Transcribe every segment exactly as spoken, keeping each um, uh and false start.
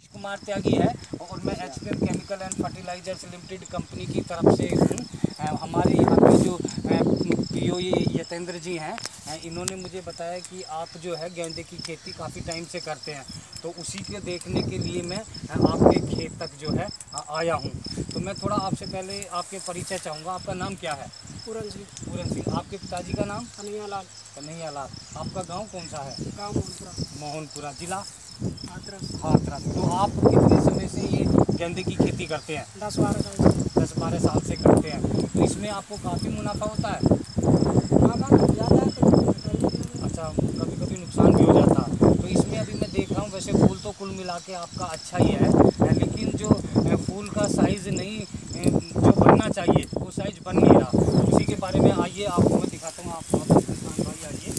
कुमार त्यागी है और मैं H P M chemical and fertilisers limited company की तरफ से हूँ। हमारे यहाँ पे जो पी ओ यतेंद्र जी हैं, इन्होंने मुझे बताया कि आप जो है गेंदे की खेती काफ़ी टाइम से करते हैं, तो उसी के देखने के लिए मैं आपके खेत तक जो है आया हूँ। तो मैं थोड़ा आपसे पहले आपके परिचय चाहूँगा। आपका नाम क्या है? पूरन सिंह। पूरन सिंह। आपके पिताजी का नाम? कन्हैया लाल। कन्हैया लाल। आपका गांव कौन सा है? गांव मोहनपुरा। मोहनपुरा। जिला? हाथरस। हाथरस। तो आप कितने समय से ये गेंदे की खेती करते हैं? दस बारह साल से। दस बारह साल से करते हैं। तो इसमें आपको काफ़ी मुनाफा होता है? ज़्यादा तो अच्छा, कभी कभी नुकसान भी हो जाता है। तो इसमें अभी मैं देख रहा हूँ, वैसे फूल तो कुल मिला के आपका अच्छा ही है, लेकिन जो फूल का साइज़ नहीं जो बनना चाहिए वो साइज़ बन नहीं रहा। उसी के बारे में आइए आपको मैं दिखाता हूँ। आप किसान भाई आइए।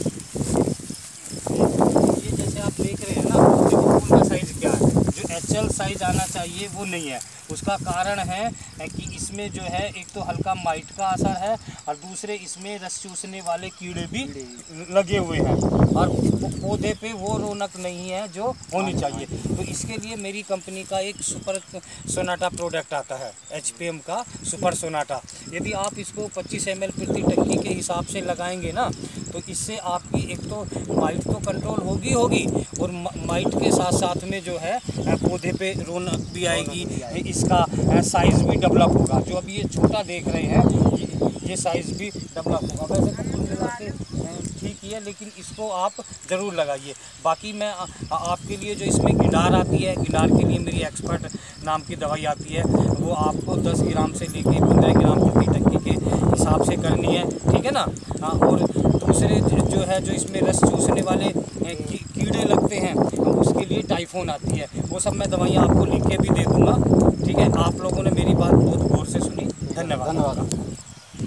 ये जैसे आप देख रहे हैं ना, देखो फूल का साइज़ क्या है, जो एक्चुअल साइज़ आना चाहिए वो नहीं है। उसका कारण है कि इसमें जो है एक तो हल्का माइट का असर है और दूसरे इसमें रस चूसने वाले कीड़े भी लगे हुए हैं और पौधे पे वो रौनक नहीं है जो होनी चाहिए। तो इसके लिए मेरी कंपनी का एक सुपर सोनाटा प्रोडक्ट आता है, एच पी एम का सुपर सोनाटा। यदि आप इसको पच्चीस एम एल प्रति टंकी के हिसाब से लगाएंगे ना, तो इससे आपकी एक तो माइट तो कंट्रोल होगी होगी और माइट के साथ साथ में जो है पौधे पे रौनक भी आएगी, इसका साइज़ भी डेवलप होगा। जो अभी ये छोटा देख रहे हैं, ये, ये साइज़ भी डेवलप होगा। वैसे तो कुल मिला के ठीक ही है, लेकिन इसको आप ज़रूर लगाइए। बाकी मैं आ, आपके लिए जो इसमें गिडार आती है, गिडार के लिए मेरी एक्सपर्ट नाम की दवाई आती है, वो आपको दस ग्राम से लेके पंद्रह ग्राम प्रति टंकी के हिसाब से करनी है, ठीक है ना। और दूसरे जो है जो इसमें रस चूसने वाले की, कीड़े लगते हैं, उसके लिए टाइफोन आती है। वो सब मैं दवाइयाँ आपको लिख के भी दे दूँगा, ठीक है। आप लोगों ने मेरी बात बहुत गौर से सुनी। धन्यवाद। धन्यवाद।